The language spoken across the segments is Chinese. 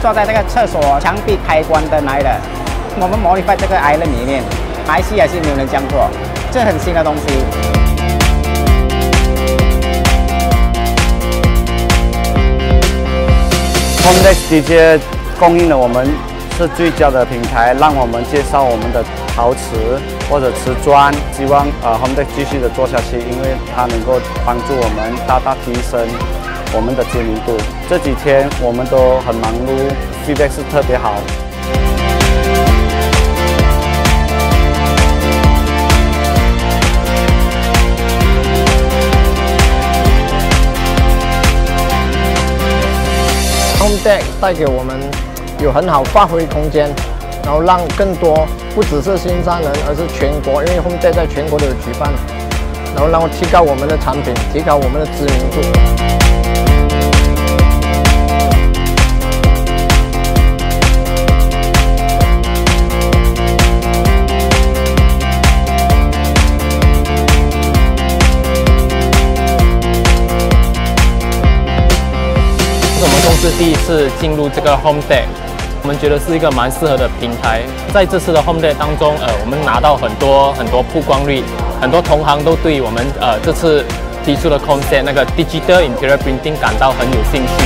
坐在这个厕所墙壁开关灯来的。我们 modify 这个 island 里面，马来西亚是没有人这样做，这很新的东西。 Homedeck 直接供应了我们是最佳的平台，让我们介绍我们的陶瓷或者瓷砖。希望Homedeck 继续的做下去，因为它能够帮助我们大大提升我们的知名度。这几天我们都很忙碌 ，feedback 是特别好。 Homedeck 带给我们有很好发挥空间，然后让更多不只是新山人，而是全国，因为 Homedeck 在全国都有举办，然后让我提高我们的产品，提高我们的知名度。 我们公司第一次进入这个 Homedeck， 我们觉得是一个蛮适合的平台。在这次的 Homedeck 当中，我们拿到很多曝光率，很多同行都对我们这次提出的 concept 那个 Digital Interior Printing 感到很有兴趣。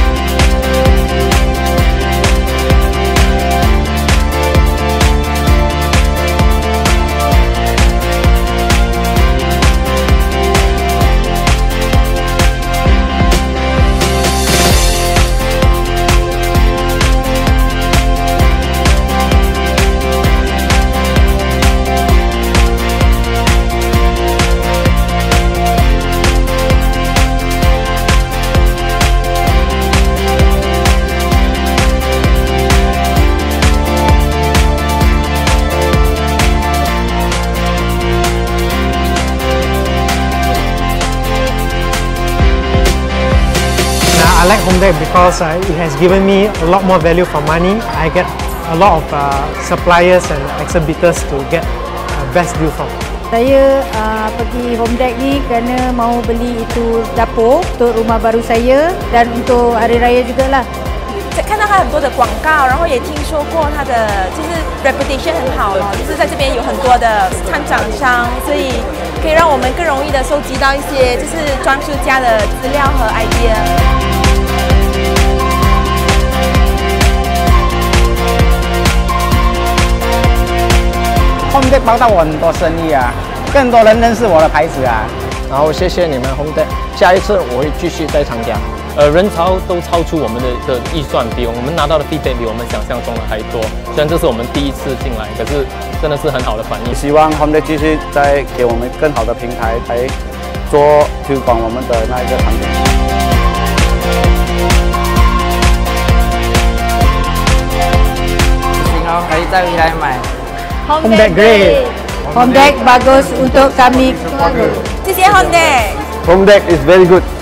I like Homedeck because it has given me a lot more value for money. I get a lot of suppliers and exhibitors to get best deal from. Saya pergi Homedeck ni kerana mau beli itu dapur untuk rumah baru saya dan untuk hari raya jugalah. 看到他很多的广告，然后也听说过他的就是 reputation 很好哦，就是在这边有很多的参展商，所以可以让我们更容易的收集到一些就是装饰家的资料和 idea。 Homedeck 帮到我很多生意啊，更多人认识我的牌子啊。 然后谢谢你们 Homedeck， 下一次我会继续再参加。 人潮都超出我们的预算，比我们拿到的 feedback 比我们想象中的还多。虽然这是我们第一次进来，可是真的是很好的反应。 希望 Homedeck 继续再给我们更好的平台来做推广我们的那一个产品。 然后可以再回来买。 Homedeck great. Homedeck bagus untuk kami. 谢谢 Homedeck。 Homedeck is very good.